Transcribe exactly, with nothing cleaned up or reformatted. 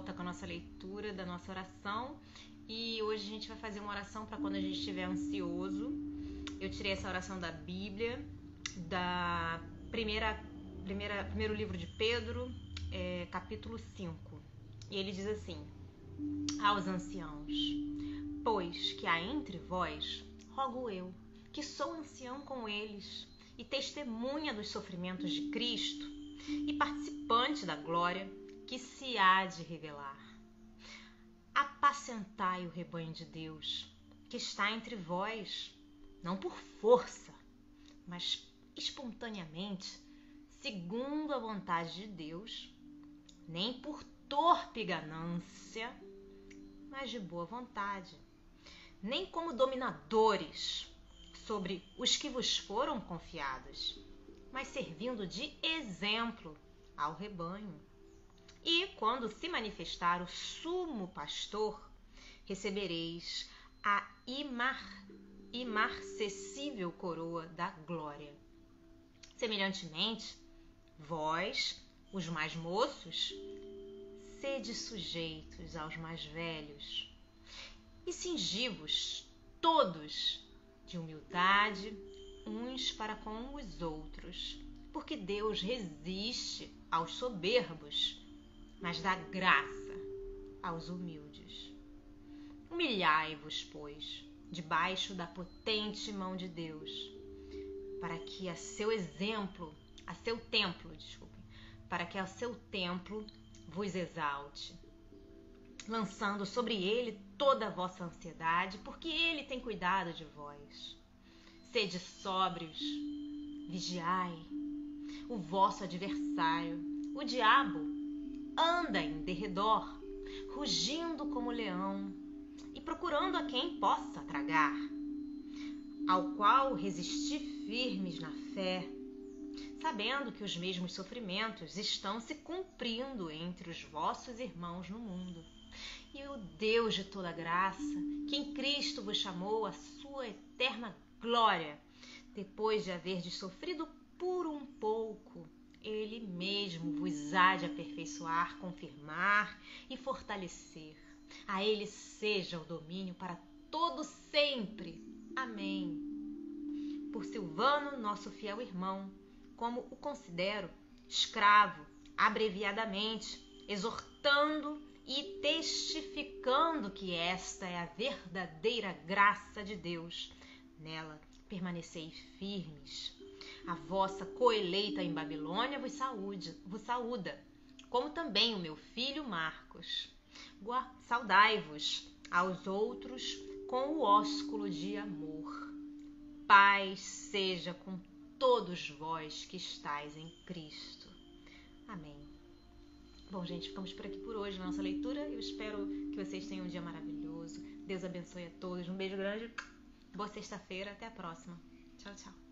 volta com a nossa leitura da nossa oração. E hoje a gente vai fazer uma oração para quando a gente estiver ansioso. Eu tirei essa oração da Bíblia, da primeira, primeira, primeiro livro de Pedro, é, capítulo cinco. E ele diz assim: aos anciãos, pois que há entre vós, rogo eu, que sou ancião com eles, e testemunha dos sofrimentos de Cristo, e participante da glória que se há de revelar. Apacentai o rebanho de Deus, que está entre vós, não por força, mas espontaneamente, segundo a vontade de Deus, nem por torpe ganância, mas de boa vontade, nem como dominadores sobre os que vos foram confiados, mas servindo de exemplo ao rebanho. E quando se manifestar o sumo pastor, recebereis a imar, imarcessível coroa da glória. Semelhantemente, vós, os mais moços, sede sujeitos aos mais velhos, e cingi-vos todos de humildade uns para com os outros, porque Deus resiste aos soberbos, mas dá graça aos humildes. Humilhai-vos, pois, debaixo da potente mão de Deus, para que a seu exemplo, a seu templo, desculpem, para que a seu templo vos exalte, lançando sobre ele toda a vossa ansiedade, porque ele tem cuidado de vós. Sede sóbrios, vigiai. O vosso adversário, o diabo, anda em derredor, rugindo como leão e procurando a quem possa tragar, ao qual resisti firmes na fé, sabendo que os mesmos sofrimentos estão se cumprindo entre os vossos irmãos no mundo. E o Deus de toda graça, que em Cristo vos chamou à sua eterna glória, depois de haverdes sofrido por um pouco, Ele mesmo vos há de aperfeiçoar, confirmar e fortalecer. A Ele seja o domínio para todo sempre. Amém. Por Silvano, nosso fiel irmão, como o considero, escravo, abreviadamente, exortando e testificando que esta é a verdadeira graça de Deus. Nela permanecei firmes. A vossa coeleita em Babilônia vos, saúde, vos saúda, como também o meu filho Marcos. Saudai-vos aos outros com o ósculo de amor. Paz seja com todos vós que estáis em Cristo. Amém. Bom, gente, ficamos por aqui por hoje na nossa leitura. Eu espero que vocês tenham um dia maravilhoso. Deus abençoe a todos. Um beijo grande. Boa sexta-feira. Até a próxima. Tchau, tchau.